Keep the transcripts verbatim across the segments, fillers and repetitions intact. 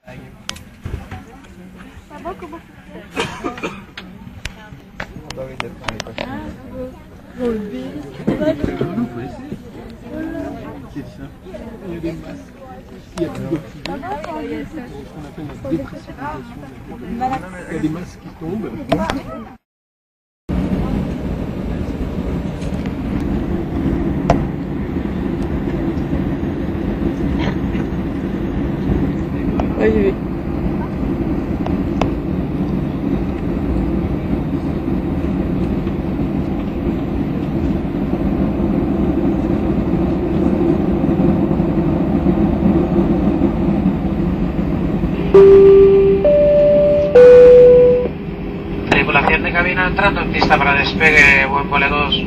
va, comment Ah bah oui, d'accord, on est pas sûr. Dans le B. Non, faut essayer. C'est ça. Il y a des masques. Il y a plus d'oxygène. C'est ce qu'on appelle la déprécipitation. Il y a des masques qui tombent. Oui, oui. Tripulación de cabina entrando en pista para despegue, buen vuelo dos.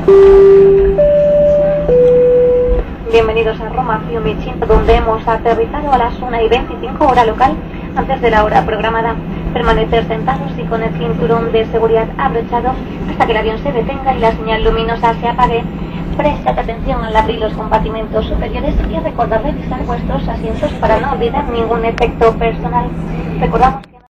Bienvenidos a Roma, fiumincino, donde hemos aterrizado a las una y veinticinco hora local, antes de la hora programada. Permanecer sentados y con el cinturón de seguridad abrochado hasta que el avión se detenga y la señal luminosa se apague. Prestad atención al abrir los compartimentos superiores y recordad revisar vuestros asientos para no olvidar ningún efecto personal. Recordamos